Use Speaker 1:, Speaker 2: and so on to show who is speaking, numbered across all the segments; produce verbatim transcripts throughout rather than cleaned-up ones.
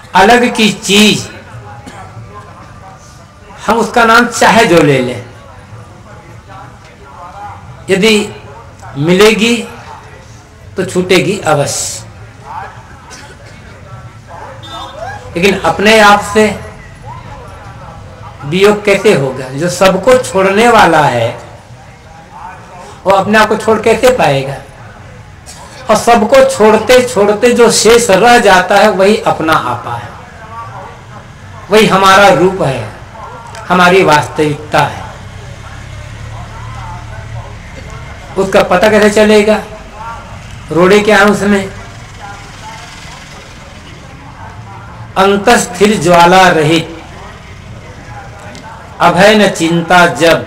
Speaker 1: अलग की चीज हम उसका नाम चाहे जो ले लें, यदि मिलेगी तो छूटेगी अवश्य। लेकिन अपने आप से वियोग कैसे होगा? जो सबको छोड़ने वाला है वो अपने आप को छोड़ कैसे पाएगा? और सबको छोड़ते छोड़ते जो शेष रह जाता है वही अपना आपा है, वही हमारा रूप है, हमारी वास्तविकता है। उसका पता कैसे चलेगा? रोड़े क्या है उसमें? अंतस्थिर ज्वाला रहित, अभय न चिंता जब,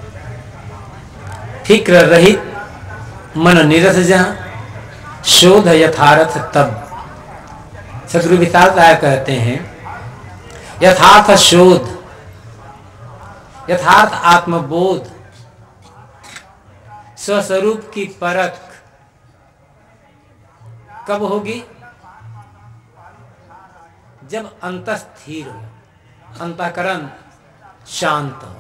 Speaker 1: फिक्र रहित मन निरस जहां, शोध यथार्थ तब। सदगुरु विशाल साहब कहते हैं यथार्थ शोध, यथार्थ आत्मबोध, स्वस्वरूप की परख कब होगी? जब अंतस्थिर हो, अंतःकरण शांत हो,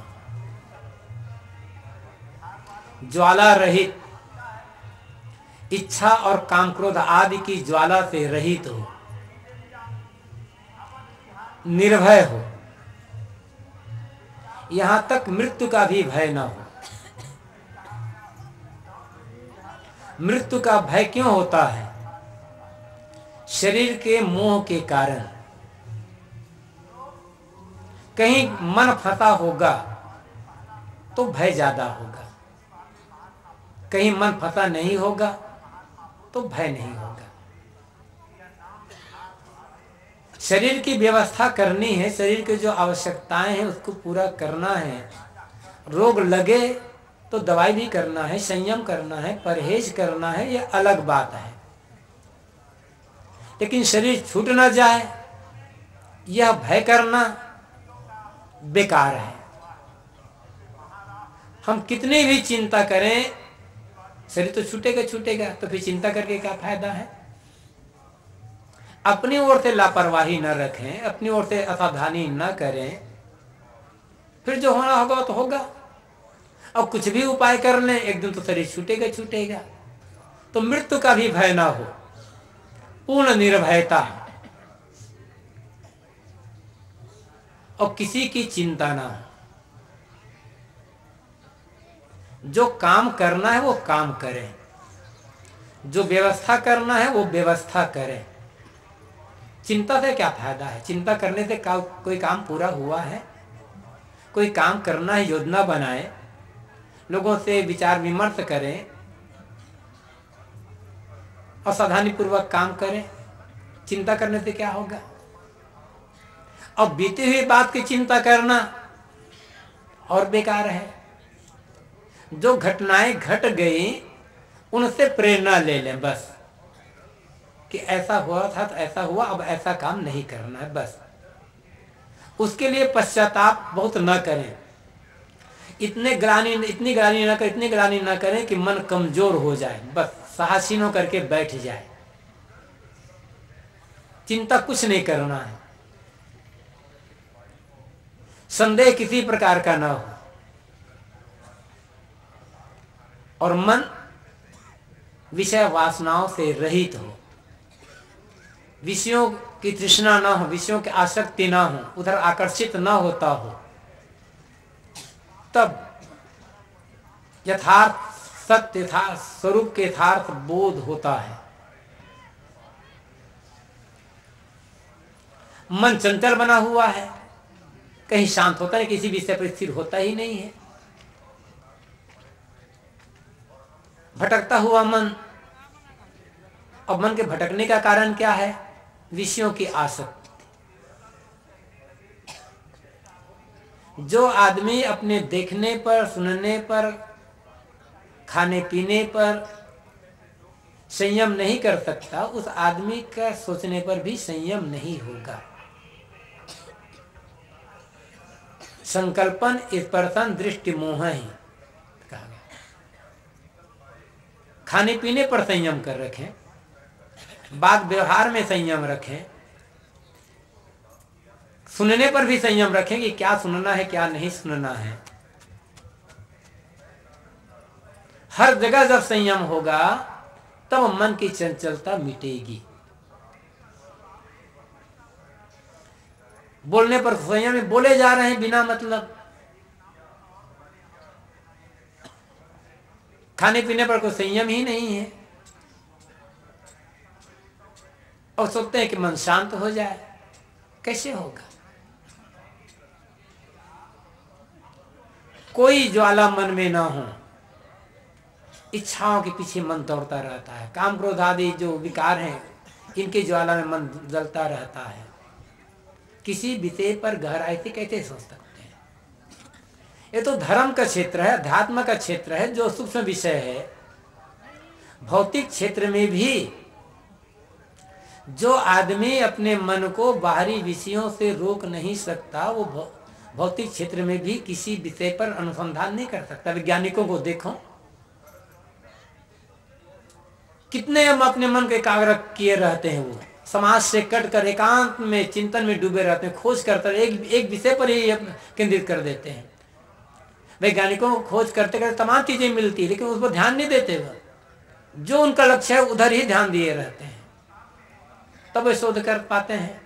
Speaker 1: ज्वाला रहित, इच्छा और काम क्रोध आदि की ज्वाला से रहित हो, निर्भय हो, यहां तक मृत्यु का भी भय न हो। मृत्यु का भय क्यों होता है? शरीर के मोह के कारण। कहीं मन फंसा होगा तो भय ज्यादा होगा, कहीं मन फंसा नहीं होगा तो भय नहीं होगा। शरीर की व्यवस्था करनी है, शरीर की जो आवश्यकताएं हैं उसको पूरा करना है। रोग लगे तो दवाई भी करना है, संयम करना है, परहेज करना है, ये अलग बात है। लेकिन शरीर छूट ना जाए यह भय करना बेकार है। हम कितनी भी चिंता करें शरीर तो छूटेगा छूटेगा, तो फिर चिंता करके क्या फायदा है? अपनी ओर से लापरवाही न रखें, अपनी ओर से असावधानी न करें, फिर जो होना होगा तो होगा। और कुछ भी उपाय कर लें एक दिन तो शरीर छूटेगा छूटेगा। तो मृत्यु का भी भय ना हो, पूर्ण निर्भयता और किसी की चिंता ना हो। जो काम करना है वो काम करें, जो व्यवस्था करना है वो व्यवस्था करें। चिंता से क्या फायदा है? चिंता करने से का, कोई काम पूरा हुआ है? कोई काम करना है योजना बनाए, लोगों से विचार विमर्श करें और सावधानी पूर्वक काम करें। चिंता करने से क्या होगा? और बीती हुई बात की चिंता करना और बेकार है। जो घटनाएं घट गई उनसे प्रेरणा ले लें बस, कि ऐसा हुआ था तो ऐसा हुआ, अब ऐसा काम नहीं करना है बस। उसके लिए पश्चाताप बहुत न करें, इतने ग्लानि इतनी ग्लानि न करें इतनी ग्लानि न करें कि मन कमजोर हो जाए, बस साहसीन होकर के बैठ जाए। चिंता कुछ नहीं करना है, संदेह किसी प्रकार का ना हो, और मन विषय वासनाओं से रहित हो, विषयों की तृष्णा ना हो, विषयों की आसक्ति ना हो, उधर आकर्षित ना होता हो, तब यथार्थ सत्य यथार्थ स्वरूप के यथार्थ बोध होता है। मन चंचल बना हुआ है, कहीं शांत होता है, किसी विषय पर स्थिर होता ही नहीं है। भटकता हुआ मन, अब मन के भटकने का कारण क्या है? विषयों की आसक्ति। जो आदमी अपने देखने पर, सुनने पर, खाने पीने पर संयम नहीं कर सकता, उस आदमी का सोचने पर भी संयम नहीं होगा। संकल्पन स्पर्शन दृष्टि मोह ही कहा गया। खाने पीने पर संयम कर रखें, बात व्यवहार में संयम रखें, सुनने पर भी संयम रखें कि क्या सुनना है क्या नहीं सुनना है। हर जगह जब संयम होगा तब मन की चंचलता मिटेगी। बोलने पर संयम में बोले जा रहे हैं बिना मतलब, खाने पीने पर कोई संयम ही नहीं है, और सोचते हैं कि मन शांत हो जाए। कैसे होगा? कोई ज्वाला मन में ना हो, इच्छाओं के पीछे मन दौड़ता रहता है। काम क्रोध आदि जो विकार हैं, इनके ज्वाला में मन जलता रहता है। किसी विषय पर गहराई से कैसे सोच सकते हैं? ये तो धर्म का क्षेत्र है, अध्यात्म का क्षेत्र है, जो सूक्ष्म विषय है। भौतिक क्षेत्र में भी जो आदमी अपने मन को बाहरी विषयों से रोक नहीं सकता, वो भौतिक क्षेत्र में भी किसी विषय पर अनुसंधान नहीं कर सकता। वैज्ञानिकों को देखो, कितने हम अपने मन को एकाग्र किए रहते हैं। वो समाज से कट कर एकांत में चिंतन में डूबे रहते हैं, खोज करते एक एक विषय पर ही केंद्रित कर देते हैं। वैज्ञानिकों को खोज करते करते तमाम चीजें मिलती है, लेकिन उस पर ध्यान नहीं देते। वो जो उनका लक्ष्य है उधर ही ध्यान दिए रहते हैं, तब वे शोध कर पाते हैं।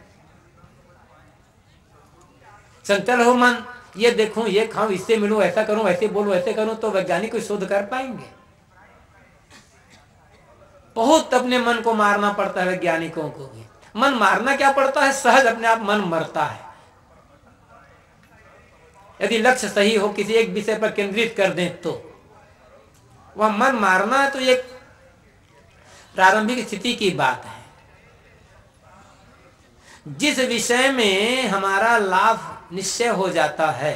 Speaker 1: चंचल हो मन, ये देखूं, ये खाऊं, इससे मिलूं, ऐसा करूं, ऐसे बोलूं, ऐसे करूं, तो वैज्ञानिक कोई शोध कर पाएंगे? बहुत अपने मन को मारना पड़ता है वैज्ञानिकों को भी। मन मारना क्या पड़ता है? सहज अपने आप मन मरता है। यदि लक्ष्य सही हो, किसी एक विषय पर केंद्रित कर दें, तो वह मन मारना तो एक प्रारंभिक स्थिति की बात है। जिस विषय में हमारा लाभ निश्चय हो जाता है,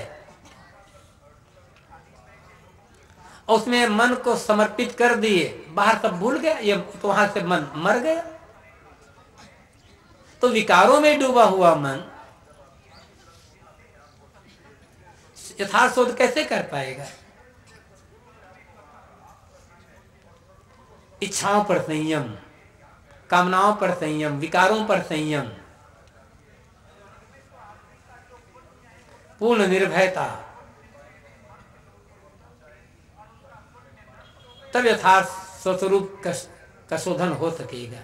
Speaker 1: उसमें मन को समर्पित कर दिए, बाहर सब भूल गया, ये तो वहां से मन मर गया। तो विकारों में डूबा हुआ मन यथार्थ शोध कैसे कर पाएगा? इच्छाओं पर संयम, कामनाओं पर संयम, विकारों पर संयम, पूर्ण निर्भयता, तब यथार्थ स्वस्वरूप का शोधन हो सकेगा।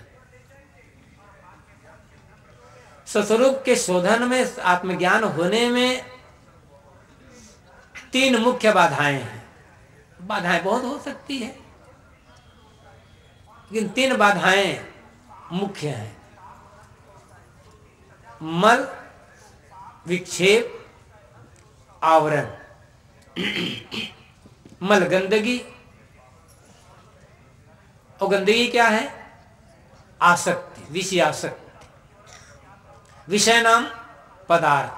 Speaker 1: स्वस्वरूप के शोधन में, आत्मज्ञान होने में तीन मुख्य बाधाएं हैं। बाधाएं बहुत हो सकती है, लेकिन तीन बाधाएं मुख्य हैं। मल, विक्षेप, आवरण। मल गंदगी, और गंदगी क्या है? आसक्ति, विषय आसक्ति। विषय नाम पदार्थ।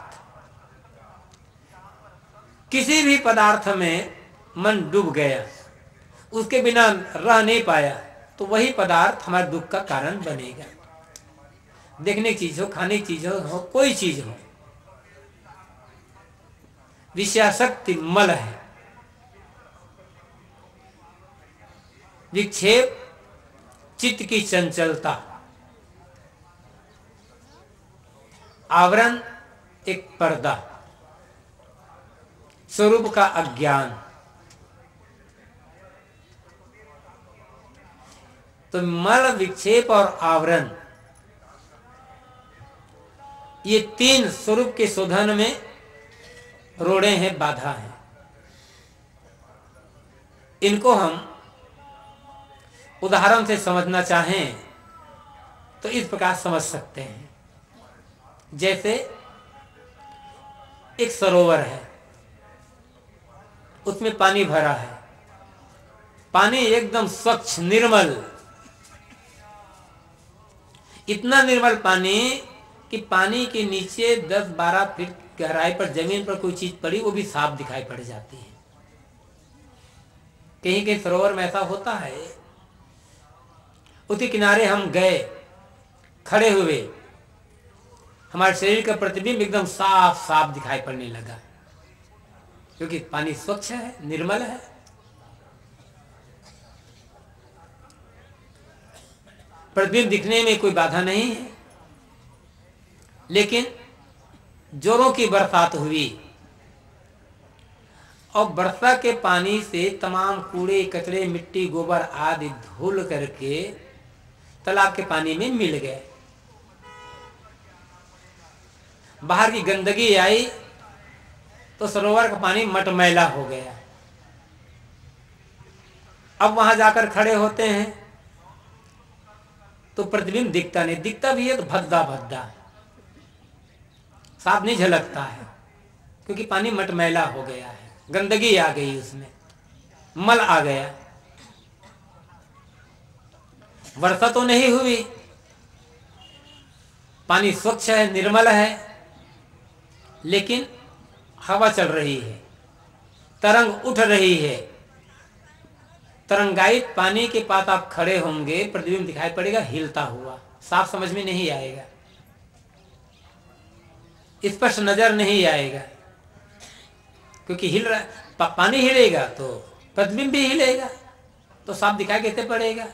Speaker 1: किसी भी पदार्थ में मन डूब गया, उसके बिना रह नहीं पाया, तो वही पदार्थ हमारे दुख का कारण बनेगा। देखने की चीज हो, खाने की चीज हो, कोई चीज हो, विषयासक्ति मल है। विक्षेप, चित्त की चंचलता। आवरण, एक पर्दा, स्वरूप का अज्ञान। तो मल, विक्षेप और आवरण, ये तीन स्वरूप के शोधन में रोड़े हैं, बाधा है। इनको हम उदाहरण से समझना चाहें तो इस प्रकार समझ सकते हैं। जैसे एक सरोवर है, उसमें पानी भरा है, पानी एकदम स्वच्छ निर्मल, इतना निर्मल पानी कि पानी के नीचे दस बारह फीट गहराई पर जमीन पर कोई चीज पड़ी, वो भी साफ दिखाई पड़ जाती है। कहीं कहीं सरोवर में ऐसा होता है, उसके किनारे हम गए, खड़े हुए, हमारे शरीर का प्रतिबिंब एकदम साफ साफ दिखाई पड़ने लगा, क्योंकि पानी स्वच्छ है, निर्मल है। प्रतिबिंब दिखने में कोई बाधा नहीं है, लेकिन जोरों की बरसात हुई और वर्षा के पानी से तमाम कूड़े कचरे मिट्टी गोबर आदि धुल करके तालाब के पानी में मिल गए। बाहर की गंदगी आई तो सरोवर का पानी मटमैला हो गया। अब वहां जाकर खड़े होते हैं तो प्रतिबिंब दिखता नहीं, दिखता भी है तो भद्दा भद्दा, साफ नहीं झलकता है, क्योंकि पानी मटमैला हो गया है, गंदगी आ गई, उसमें मल आ गया। वर्षा तो नहीं हुई, पानी स्वच्छ है, निर्मल है, लेकिन हवा चल रही है, तरंग उठ रही है। तरंगायित पानी के पास आप खड़े होंगे, प्रतिबिंब दिखाई पड़ेगा हिलता हुआ, साफ समझ में नहीं आएगा, स्पष्ट नजर नहीं आएगा, क्योंकि हिल रहा, पा, पानी हिलेगा तो प्रतिबिंब भी हिलेगा, तो साफ दिखाई कैसे पड़ेगा।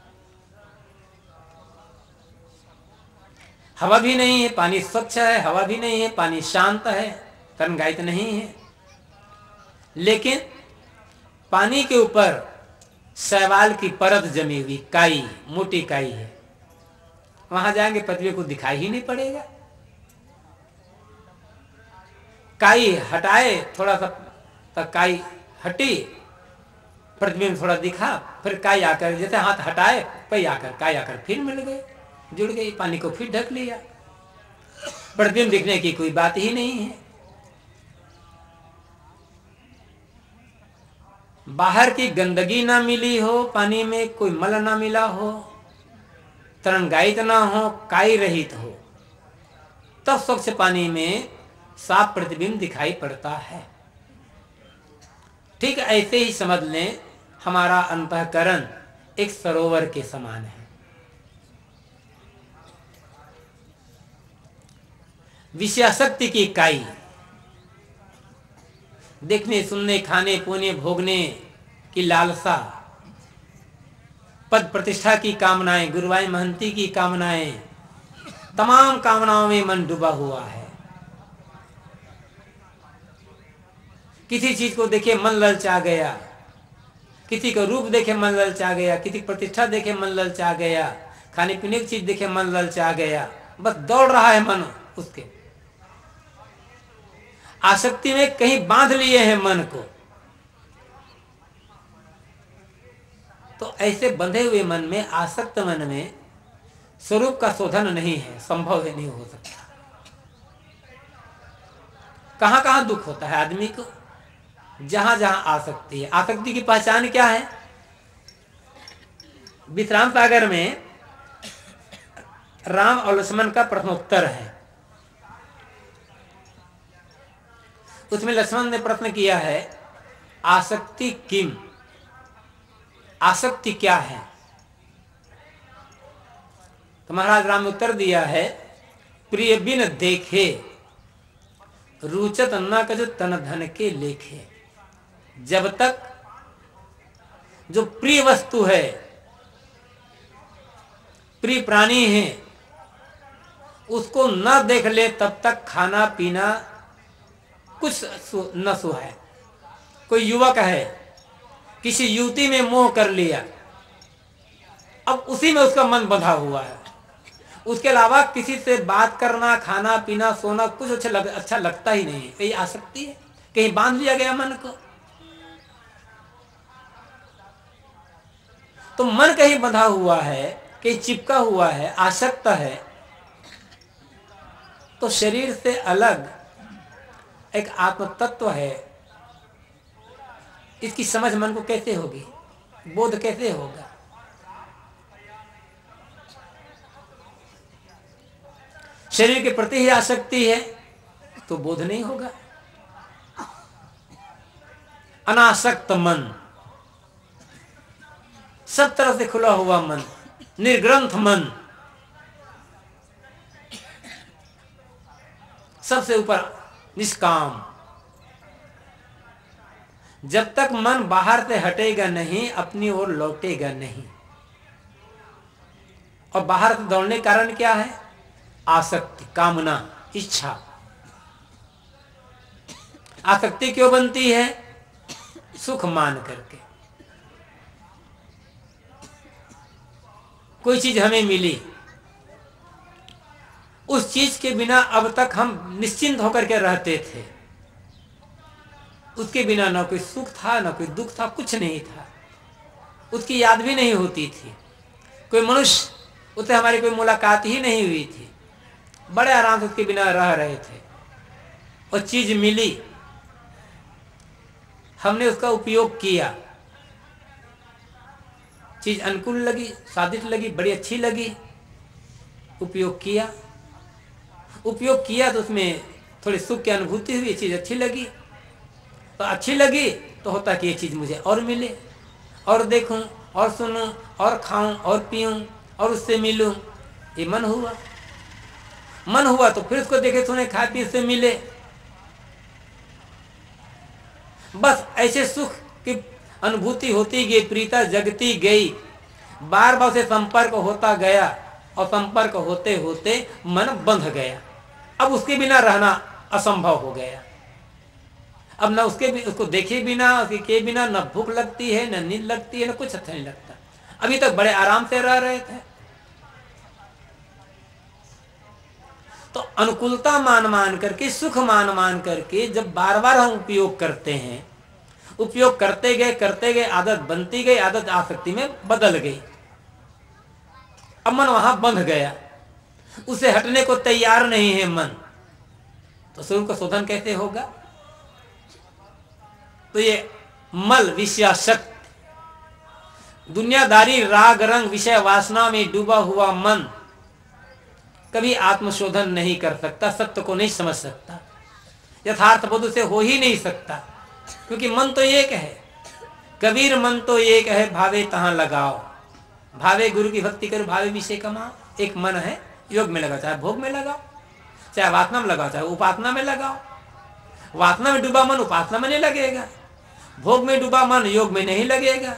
Speaker 1: हवा भी नहीं है, पानी स्वच्छ है, हवा भी नहीं है, पानी शांत है, तरंगायित नहीं है, लेकिन पानी के ऊपर शैवाल की परत जमी हुई, काई, मोटी काई है। वहां जाएंगे प्रतिबिंब को दिखाई ही नहीं पड़ेगा। काई हटाए, थोड़ा सा तक काई हटी, प्रतिबिंब थोड़ा दिखा, फिर काई आकर, जैसे हाथ हटाए पई आकर काई आकर फिर मिल गए, जुड़ गई, पानी को फिर ढक लिया। प्रतिबिंब दिखने की कोई बात ही नहीं है। बाहर की गंदगी ना मिली हो, पानी में कोई मल ना मिला हो, तरंगायित ना हो, काई रहित हो, तब स्वच्छ पानी में साफ प्रतिबिंब दिखाई पड़ता है। ठीक ऐसे ही समझ लें, हमारा अंतःकरण एक सरोवर के समान है। विषयासक्ति की इकाई, देखने सुनने खाने पोने भोगने की लालसा, पद प्रतिष्ठा की कामनाएं, गुरुवाई महंती की कामनाएं, तमाम कामनाओं में मन डूबा हुआ है। किसी चीज को देखे मन ललचा गया, किसी का रूप देखे मन ललचा गया, किसी की प्रतिष्ठा देखे मन ललचा गया, खाने पीने की चीज देखे मन ललचा गया, बस दौड़ रहा है मन उसके, आसक्ति में कहीं बांध लिए हैं मन को। तो ऐसे बंधे हुए मन में, आसक्त मन में स्वरूप का शोधन नहीं है, संभव है, नहीं हो सकता। कहां कहां दुख होता है आदमी को, जहां जहां आसक्ति है। आसक्ति की पहचान क्या है? विश्राम सागर में राम और लक्ष्मण का प्रश्नोत्तर है। उसमें लक्ष्मण ने प्रश्न किया है, आसक्ति किम, आसक्ति क्या है? तो महाराज राम ने उत्तर दिया है, प्रिय बिन देखे रुचत न कजु तन धन के लेखे। जब तक जो प्रिय वस्तु है, प्रिय प्राणी है, उसको न देख ले तब तक खाना पीना कुछ न सुहाए। कोई युवक है, किसी युवती में मोह कर लिया, अब उसी में उसका मन बंधा हुआ है, उसके अलावा किसी से बात करना, खाना पीना, सोना कुछ अच्छा लग, अच्छा लगता ही नहीं है। कहीं आसक्ति है, कहीं बांध लिया गया मन को। तो मन कहीं बंधा हुआ है, कहीं चिपका हुआ है, आसक्त है, तो शरीर से अलग एक आत्म तत्व है, इसकी समझ मन को कैसे होगी, बोध कैसे होगा? शरीर के प्रति ही आसक्ति है तो बोध नहीं होगा। अनासक्त मन, सब तरह से खुला हुआ मन, निर्ग्रंथ मन, सबसे ऊपर निष्काम। जब तक मन बाहर से हटेगा नहीं, अपनी ओर लौटेगा नहीं। और बाहर से दौड़ने का कारण क्या है? आसक्ति, कामना, इच्छा। आसक्ति क्यों बनती है? सुख मान करके। कोई चीज हमें मिली, उस चीज के बिना अब तक हम निश्चिंत होकर के रहते थे, उसके बिना ना कोई सुख था ना कोई दुख था, कुछ नहीं था, उसकी याद भी नहीं होती थी। कोई मनुष्य उससे हमारी कोई मुलाकात ही नहीं हुई थी, बड़े आराम से उसके बिना रह रहे थे। और चीज मिली, हमने उसका उपयोग किया, चीज अनुकूल लगी, स्वादिष्ट लगी, बड़ी अच्छी लगी, उपयोग किया। उपयोग किया तो उसमें थोड़ी सुख की अनुभूति हुई, चीज अच्छी लगी। तो अच्छी लगी तो होता कि ये चीज मुझे और मिले, और देखूं और सुनूं और खाऊं और पीऊं और उससे मिलूं, ये मन हुआ। मन हुआ तो फिर उसको देखे सुने खाए पी से मिले। बस ऐसे सुख की अनुभूति होती गई, प्रीता जगती गई, बार बार से संपर्क होता गया, और संपर्क होते होते मन बंध गया। अब उसके बिना रहना असंभव हो गया। अब न उसके भी उसको देखे बिना, उसके के बिना न भूख लगती है, न नींद लगती है, न कुछ अच्छा नहीं लगता। अभी तक बड़े आराम से रह रहे थे। तो अनुकूलता मान मान करके, सुख मान मान करके जब बार बार हम उपयोग करते हैं, उपयोग करते गए करते गए आदत बनती गई, आदत आसक्ति में बदल गई। अब मन वहां बंध गया, उसे हटने को तैयार नहीं है मन। तो स्वरूप का शोधन कैसे होगा? तो ये मल विषयासक्त, दुनियादारी राग रंग विषय वासना में डूबा हुआ मन कभी आत्मशोधन नहीं कर सकता, सत्य को नहीं समझ सकता, यथार्थ बोध से हो ही नहीं सकता। क्योंकि मन तो एक है, कबीर मन तो एक है, भावे तहां लगाओ। भावे गुरु की भक्ति करो, भावे विषय कमाओ। एक मन है, योग में लगाओ, चाहे भोग में लगाओ, चाहे वासना में लगाओ, चाहे उपासना में लगाओ। वासना में डूबा मन उपासना में नहीं लगेगा, भोग में डूबा मन योग में नहीं लगेगा।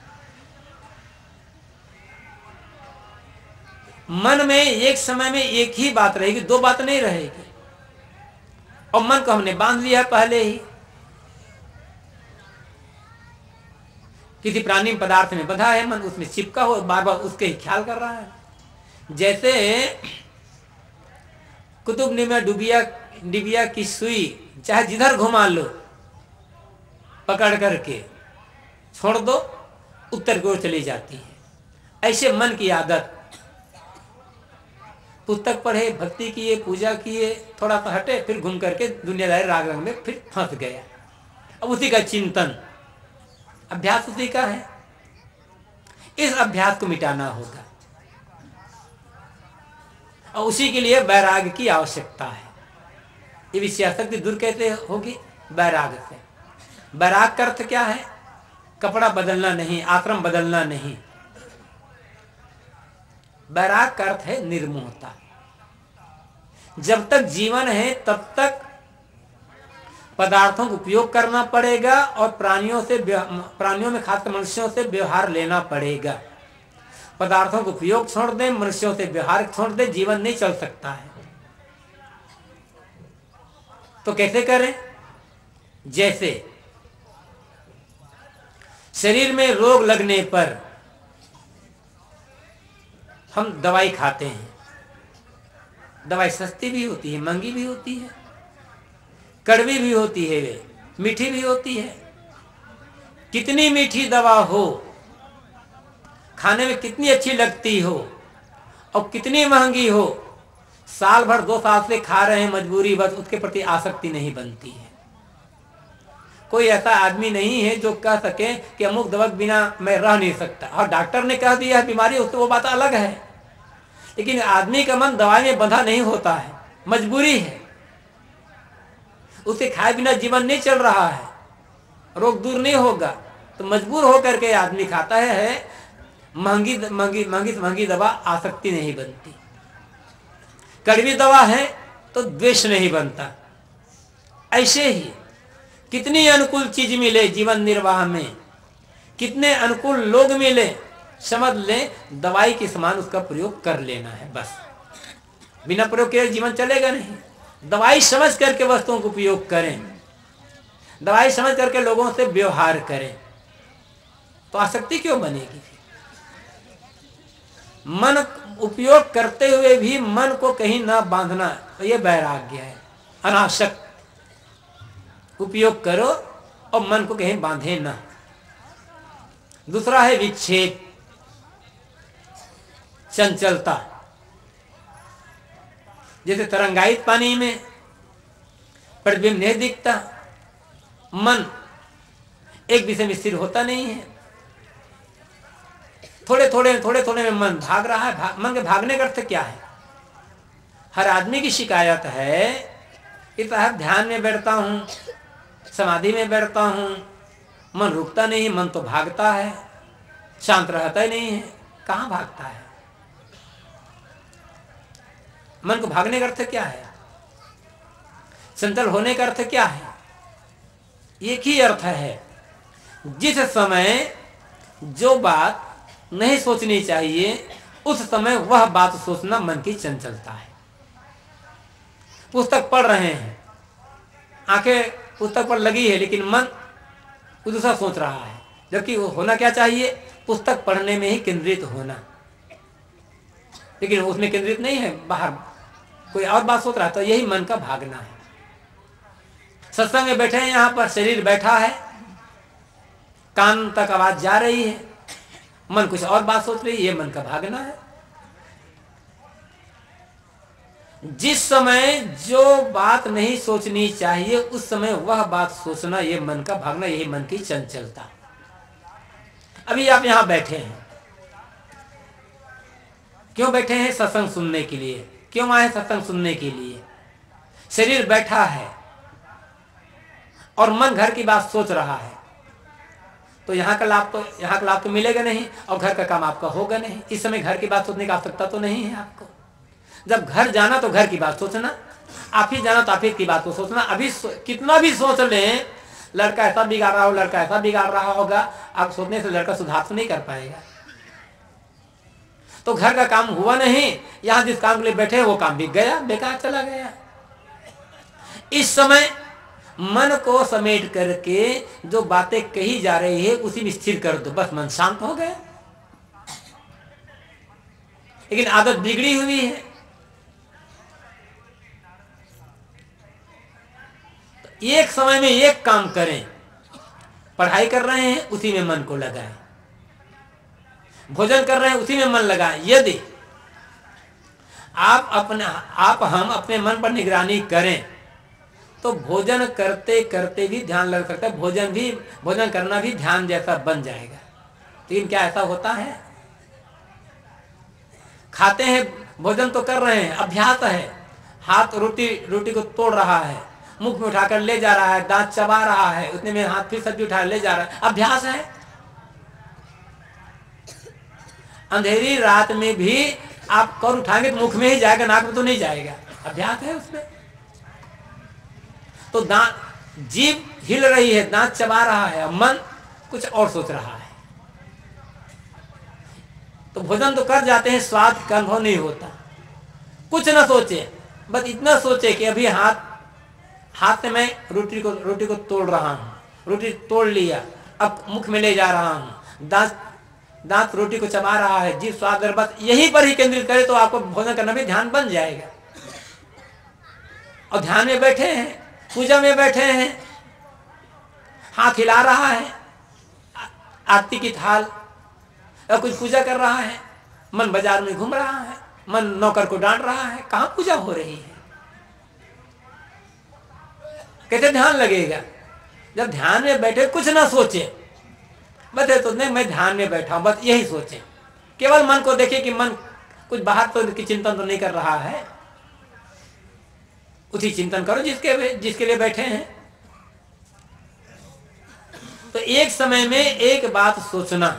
Speaker 1: मन में एक समय में एक ही बात रहेगी, दो बात नहीं रहेगी। और मन को हमने बांध लिया पहले ही, किसी प्राणी पदार्थ में बंधा है मन, उसमें चिपका हो, बार बार उसके ही ख्याल कर रहा है। जैसे कुतुब में डुबिया डिबिया की सुई चाहे जिधर घुमा लो, पकड़ करके छोड़ दो, उत्तर की ओर चली जाती है। ऐसे मन की आदत, पुस्तक पढ़े, भक्ति किए, पूजा किए, थोड़ा सा हटे, फिर घूम करके दुनियादारी राग रंग में फिर फंस गया। अब उसी का चिंतन, अभ्यास उसी का है। इस अभ्यास को मिटाना होगा, और उसी के लिए वैराग्य की आवश्यकता है। ये विषयासक्ति दूर कैसे होगी? वैराग्य से। वैराग का अर्थ क्या है? कपड़ा बदलना नहीं, आश्रम बदलना नहीं। वैराग का अर्थ है निर्मोहता। जब तक जीवन है तब तक पदार्थों का उपयोग करना पड़ेगा, और प्राणियों से प्राणियों में खासकर मनुष्यों से व्यवहार लेना पड़ेगा। पदार्थों का उपयोग छोड़ दें, मनुष्यों से व्यवहार छोड़ दें, जीवन नहीं चल सकता है। तो कैसे करें? जैसे शरीर में रोग लगने पर हम दवाई खाते हैं। दवाई सस्ती भी होती है, महंगी भी होती है, कड़वी भी होती है, वे मीठी भी होती है। कितनी मीठी दवा हो, खाने में कितनी अच्छी लगती हो, और कितनी महंगी हो, साल भर दो साल से खा रहे हैं मजबूरी बस, उसके प्रति आसक्ति नहीं बनती है। कोई ऐसा आदमी नहीं है जो कह सके कि अमुक दवा बिना मैं रह नहीं सकता, और डॉक्टर ने कह दिया है बीमारी, उससे वो बात अलग है। लेकिन आदमी का मन दवाई में बंधा नहीं होता है, मजबूरी है। उसे खाए बिना जीवन नहीं चल रहा है, रोग दूर नहीं होगा, तो मजबूर होकर के आदमी खाता है, है महंगी महंगी महंगी महंगी दवा आसक्ति नहीं बनती। कड़वी दवा है तो द्वेष नहीं बनता। ऐसे ही कितनी अनुकूल चीज मिले जीवन निर्वाह में, कितने अनुकूल लोग मिले, समझ ले दवाई के समान उसका प्रयोग कर लेना है बस। बिना प्रयोग के जीवन चलेगा नहीं। दवाई समझ करके वस्तुओं का उपयोग करें, दवाई समझ करके लोगों से व्यवहार करें तो आसक्ति क्यों बनेगी? मन उपयोग करते हुए भी मन को कहीं ना बांधना, तो ये वैराग्य है। अनासक्त उपयोग करो और मन को कहीं बांधे ना। दूसरा है विक्षेप, चंचलता। जैसे तरंगायित पानी में प्रतिबिंब नहीं दिखता, मन एक विषय में स्थिर होता नहीं है। थोड़े थोड़े थोड़े थोड़े में मन भाग रहा है। भाग, मन के भागने का अर्थ क्या है? हर आदमी की शिकायत है कि साहब ध्यान में बैठता हूं, समाधि में बैठता हूं, मन रुकता नहीं, मन तो भागता है, शांत रहता ही नहीं है। कहां भागता है? मन को भागने का अर्थ क्या है? चंचल होने का अर्थ क्या है? एक ही अर्थ है, जिस समय जो बात नहीं सोचनी चाहिए उस समय वह बात सोचना मन की चंचलता है। पुस्तक पढ़ रहे हैं, आंखें पुस्तक पर लगी है लेकिन मन कुछ दूसरा सोच रहा है, जबकि वो होना क्या चाहिए? पुस्तक पढ़ने में ही केंद्रित होना, लेकिन उसमें केंद्रित नहीं है, बाहर कोई और बात सोच रहा है। तो यही मन का भागना है। सत्संग में बैठे हैं, यहां पर शरीर बैठा है, कान तक आवाज जा रही है, मन कुछ और बात सोच रही है, ये मन का भागना है। जिस समय जो बात नहीं सोचनी चाहिए उस समय वह बात सोचना, ये मन का भागना, यही मन की चंचलता। अभी आप यहां बैठे हैं, क्यों बैठे हैं? सत्संग सुनने के लिए। क्यों आए सत्संग सुनने के लिए? शरीर बैठा है और मन घर की बात सोच रहा है, तो यहाँ का लाभ तो यहाँ का लाभ तो मिलेगा नहीं और घर का काम आपका होगा नहीं। इस समय घर की बात सोचने की आवश्यकता तो नहीं है आपको। जब घर जाना तो घर की बात सोचना, ऑफिस जाना तो ऑफिस की बात को सोचना। अभी कितना भी सोच लें, लड़का ऐसा बिगाड़ रहा हो, लड़का ऐसा बिगाड़ रहा होगा, आप सोचने से लड़का सुधार तो नहीं कर पाएगा। तो घर का काम हुआ नहीं, यहाँ जिस काम के लिए बैठे वो काम बिक गया, बेकार चला गया। इस समय मन को समेट करके जो बातें कही जा रही है उसी में स्थिर कर दो, बस मन शांत हो गया। लेकिन आदत बिगड़ी हुई है। तो एक समय में एक काम करें। पढ़ाई कर रहे हैं उसी में मन को लगाएं, भोजन कर रहे हैं उसी में मन लगाएं। यदि आप अपना आप हम अपने मन पर निगरानी करें तो भोजन करते करते भी ध्यान लग सकता है, भोजन भी भोजन करना भी ध्यान जैसा बन जाएगा। लेकिन क्या ऐसा होता है? खाते हैं, भोजन तो कर रहे हैं, अभ्यास है, हाथ रोटी रोटी को तोड़ रहा है, मुख में उठाकर ले जा रहा है, दांत चबा रहा है, उतने में हाथ फिर सब्जी उठा ले जा रहा है, अभ्यास है। अंधेरी रात में भी आप कर उठाएंगे तो मुख में ही जाएगा, नाक में तो नहीं जाएगा, अभ्यास है उसमें। तो दांत जीभ हिल रही है, दांत चबा रहा है, मन कुछ और सोच रहा है। तो भोजन तो कर जाते हैं, स्वाद का अनुभव नहीं होता। कुछ ना सोचे, बस इतना सोचे कि अभी हाथ हाथ से मैं रोटी को रोटी को तोड़ रहा हूँ, रोटी तोड़ लिया, अब मुख में ले जा रहा हूँ, दांत दांत रोटी को चबा रहा है, जीभ स्वाद, बस यहीं पर ही केंद्रित करे तो आपको भोजन करना भी ध्यान बन जाएगा। और ध्यान में बैठे हैं, पूजा में बैठे हैं, हाथ हिला रहा है, आरती की थाल, और कुछ पूजा कर रहा है, मन बाजार में घूम रहा है, मन नौकर को डांट रहा है, कहां पूजा हो रही है? कैसे ध्यान लगेगा? जब ध्यान में बैठे कुछ ना सोचे, बस तो नहीं मैं ध्यान में बैठा हूं, बस यही सोचे। केवल मन को देखे कि मन कुछ बाहर तो की चिंतन तो नहीं कर रहा है, उसी चिंतन करो जिसके जिसके लिए बैठे हैं। तो एक समय में एक बात सोचना,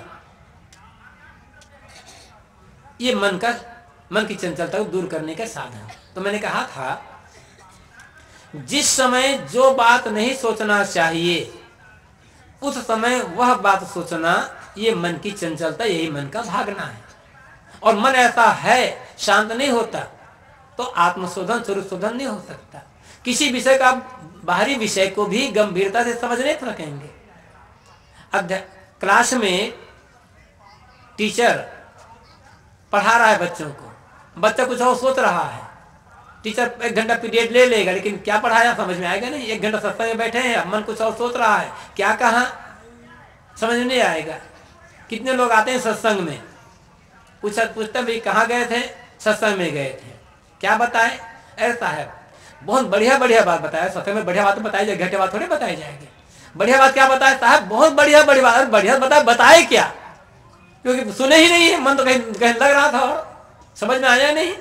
Speaker 1: ये मन का मन की चंचलता को दूर करने का साधन। तो मैंने कहा था जिस समय जो बात नहीं सोचना चाहिए उस समय वह बात सोचना, ये मन की चंचलता, यही मन का भागना है। और मन ऐसा है शांत नहीं होता तो आत्मशोधन स्वरूप शोधन नहीं हो सकता। किसी विषय का बाहरी विषय को भी गंभीरता से समझ नहीं सकेंगे। अब क्लास में टीचर पढ़ा रहा है बच्चों को, बच्चा कुछ और सोच रहा है, टीचर एक घंटा पीरियड ले लेगा लेकिन क्या पढ़ाया समझ में आएगा नहीं। एक घंटा सत्संग में बैठे हैं, मन कुछ और सोच रहा है, क्या कहा समझ में नहीं आएगा। कितने लोग आते हैं सत्संग में, पूछा पूछते भाई कहाँ गए थे, सत्संग में गए थे, क्या बताए, अरे साहब बहुत बढ़िया बढ़िया बात बताया, सत्संग में बढ़िया बात बताई जाएगी, घटे बात थोड़ी बताई जाएगी। बढ़िया बात क्या बताया साहब, बहुत बढ़िया बढ़िया बात, बढ़िया बताए, बताए क्या, क्योंकि सुने ही नहीं है, मन तो कहीं कहीं लग रहा था और समझ में आया नहीं।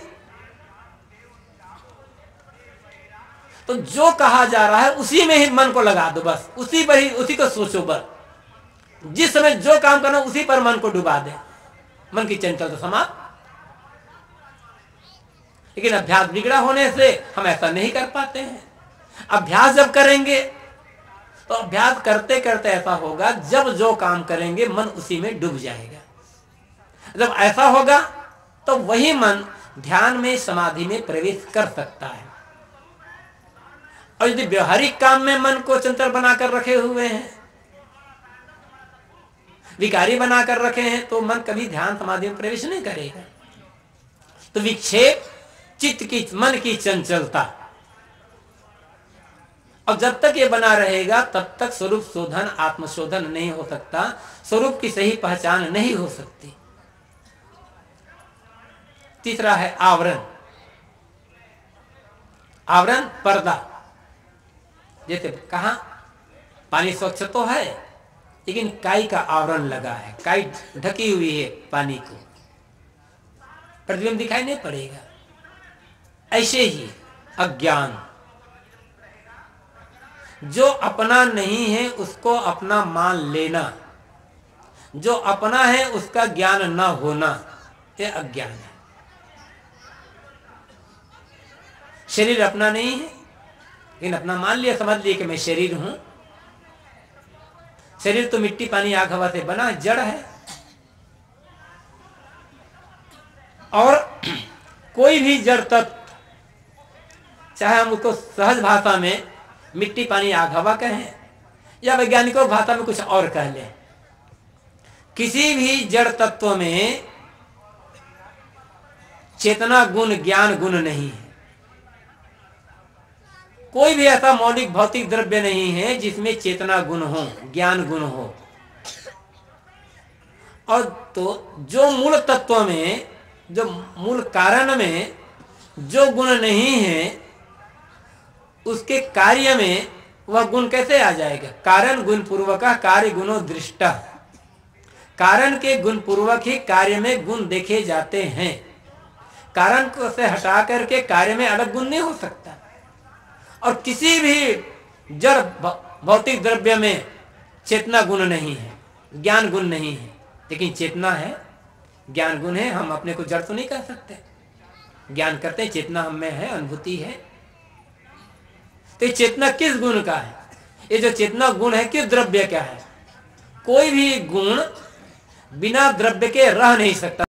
Speaker 1: तो जो कहा जा रहा है उसी में ही मन को लगा दो, बस उसी पर ही, उसी को सोचो, बस जिस समय जो काम करना उसी पर मन को डुबा दे, मन की चंचलता समाप्त। लेकिन अभ्यास बिगड़ा होने से हम ऐसा नहीं कर पाते हैं। अभ्यास जब करेंगे तो अभ्यास करते करते ऐसा होगा, जब जो काम करेंगे मन उसी में डूब जाएगा। जब ऐसा होगा तो वही मन ध्यान में, समाधि में प्रवेश कर सकता है। और यदि व्यवहारिक काम में मन को चंचल बनाकर रखे हुए हैं, विकारी बनाकर रखे हैं, तो मन कभी ध्यान समाधि में प्रवेश नहीं करेगा। तो विक्षेप चित्त की, मन की चंचलता, और जब तक ये बना रहेगा तब तक स्वरूप शोधन, आत्मशोधन नहीं हो सकता, स्वरूप की सही पहचान नहीं हो सकती। तीसरा है आवरण। आवरण पर्दा, जैसे कहा पानी स्वच्छ तो है लेकिन काई का आवरण लगा है, काई ढकी हुई है पानी को, प्रतिबिंब दिखाई नहीं पड़ेगा। ऐसे ही अज्ञान, जो अपना नहीं है उसको अपना मान लेना, जो अपना है उसका ज्ञान न होना, यह अज्ञान है। शरीर अपना नहीं है लेकिन अपना मान लिया, समझ लिया कि मैं शरीर हूं। शरीर तो मिट्टी पानी आग हवा से बना, जड़ है। और कोई भी जड़ तत्व, चाहे हम उसको सहज भाषा में मिट्टी पानी आग हवा कहें या वैज्ञानिकों भाषा में कुछ और कह लें, किसी भी जड़ तत्व में चेतना गुण, ज्ञान गुण नहीं है। कोई भी ऐसा मौलिक भौतिक द्रव्य नहीं है जिसमें चेतना गुण हो, ज्ञान गुण हो। और तो जो मूल तत्व में, जो मूल कारण में जो गुण नहीं है, उसके कार्य में वह गुण कैसे आ जाएगा। कारण गुण पूर्वक कार्य गुणो दृष्टा, कारण के गुण पूर्वक ही कार्य में गुण देखे जाते हैं। कारण को से हटा करके कार्य में अलग गुण नहीं हो सकता। और किसी भी जड़ भौतिक द्रव्य में चेतना गुण नहीं है, ज्ञान गुण नहीं है, लेकिन चेतना है, ज्ञान गुण है। हम अपने को जड़ तो नहीं कह सकते, ज्ञान करते हैं, चेतना हम में है, अनुभूति है। तो ये चेतना किस गुण का है, ये जो चेतना गुण है किस द्रव्य का है। कोई भी गुण बिना द्रव्य के रह नहीं सकता।